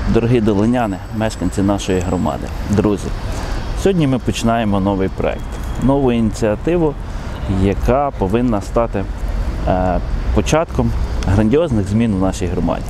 Дорогі долиняни, мешканці нашої громади, друзі, сьогодні ми починаємо новий проєкт, нову ініціативу, яка повинна стати початком грандіозних змін в нашій громаді.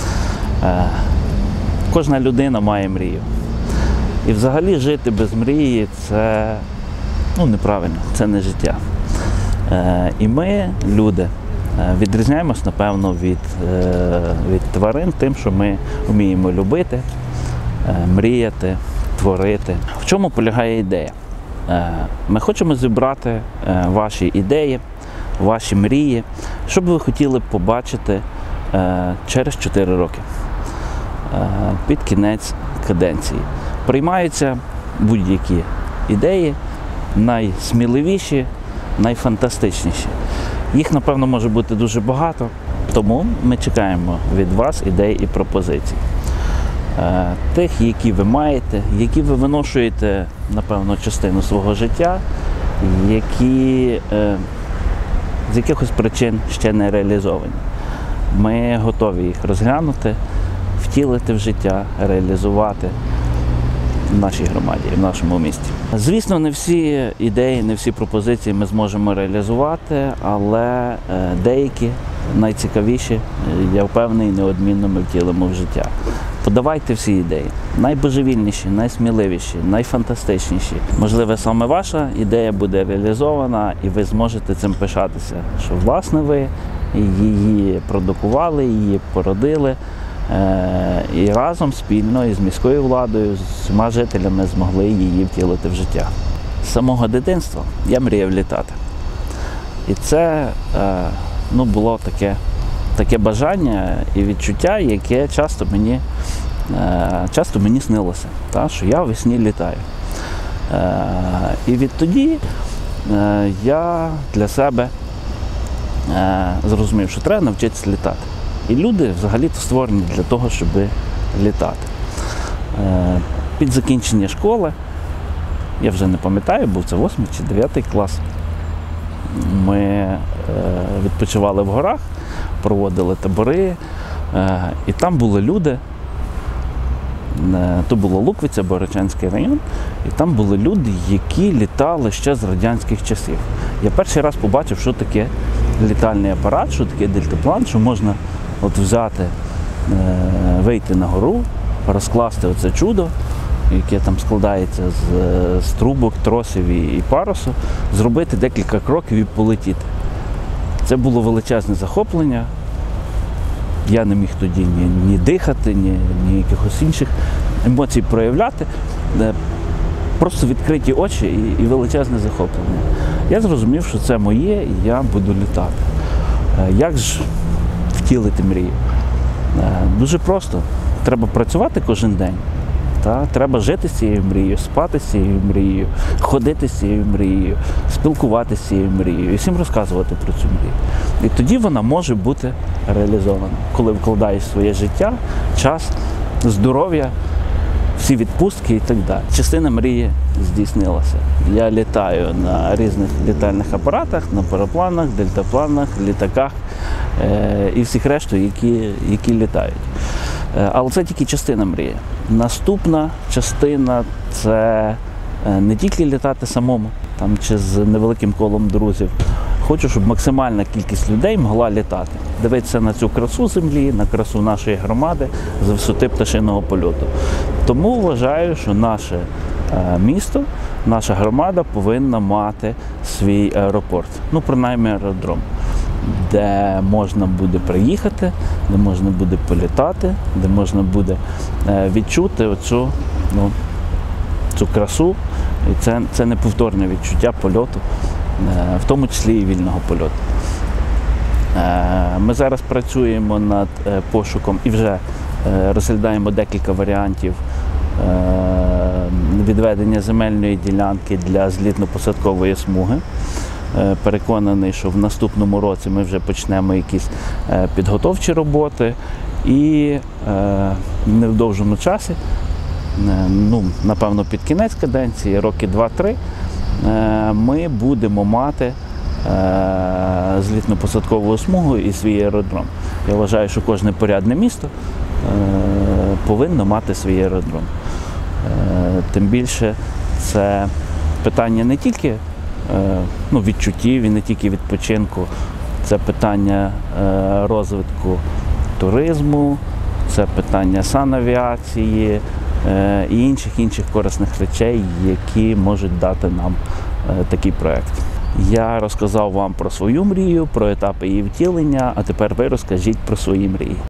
Кожна людина має мрію. І взагалі жити без мрії – це неправильно, це не життя. І ми, люди, відрізняємось, напевно, від тварин тим, що ми вміємо любити, мріяти, творити. В чому полягає ідея? Ми хочемо зібрати ваші ідеї, ваші мрії, що б ви хотіли б побачити через 4 роки, під кінець каденції. Приймаються будь-які ідеї, найсміливіші, найфантастичніші. Їх, напевно, може бути дуже багато, тому ми чекаємо від вас ідей і пропозицій. Тих, які ви маєте, які ви виношуєте, напевно, частину свого життя, які з якихось причин ще не реалізовані. Ми готові їх розглянути, втілити в життя, реалізувати в нашій громаді, в нашому місті. Звісно, не всі ідеї, не всі пропозиції ми зможемо реалізувати, але деякі, найцікавіші, я впевнений, неодмінно ми втілимо в життя. Подавайте всі ідеї. Найбожевільніші, найсміливіші, найфантастичніші. Можливо, саме ваша ідея буде реалізована і ви зможете цим пишатися, що, власне, ви її продукували, її породили. І разом, спільно, із міською владою, з усіма жителями змогли її втілити в життя. З самого дитинства я мріяв літати. І це було таке бажання і відчуття, яке часто мені снилося, що я весні літаю. І відтоді я для себе зрозумів, що треба навчитися літати. І люди взагалі-то створені для того, щоб літати. Під закінчення школи, я вже не пам'ятаю, був це 8 чи 9 клас, ми відпочивали в горах, проводили табори, і там були люди, то було Луквиця, Богородчанський район, і там були люди, які літали ще з радянських часів. Я перший раз побачив, що таке літальний апарат, що таке дельтаплан, що можна взяти, вийти на гору, розкласти оце чудо, яке там складається з трубок, тросів і парусу, зробити декілька кроків і полетіти. Це було величезне захоплення. Я не міг тоді ні дихати, ні якихось інших емоцій проявляти. Просто відкриті очі і величезне захоплення. Я зрозумів, що це моє, і я буду літати. Як ж втілити мрію? Дуже просто. Треба працювати кожен день. Треба жити з цією мрією, спати з цією мрією, ходити з цією мрією, спілкуватися з цією мрією і всім розказувати про цю мрію. І тоді вона може бути реалізована, коли вкладаєш своє життя, час, здоров'я, всі відпустки і так далі. Частина мрії здійснилася. Я літаю на різних літальних апаратах, на парапланах, дельтапланах, літаках і всіх решту, які літають. Але це тільки частина мрії. Наступна частина – це не тільки літати самому, чи з невеликим колом друзів. Хочу, щоб максимальна кількість людей могла літати. Дивитися на цю красу землі, на красу нашої громади з висоти пташиного польоту. Тому вважаю, що наше місто, наша громада повинна мати свій аеропорт. Принаймні аеродром, де можна буде приїхати, де можна буде політати, де можна буде відчути цю красу. І це неповторне відчуття польоту, в тому числі і вільного польоту. Ми зараз працюємо над пошуком і вже розглядаємо декілька варіантів відведення земельної ділянки для злітно-посадкової смуги. Переконаний, що в наступному році ми вже почнемо якісь підготовчі роботи і в невдовжому часі, напевно, під кінець каденції, роки 2-3, ми будемо мати злітно-посадкову смугу і свій аеродром. Я вважаю, що кожне порядне місто повинно мати свій аеродром. Тим більше це питання не тільки відчуттів і не тільки відпочинку, це питання розвитку туризму, це питання санавіації і інших корисних речей, які можуть дати нам такий проєкт. Я розказав вам про свою мрію, про етапи її втілення, а тепер ви розкажіть про свої мрії.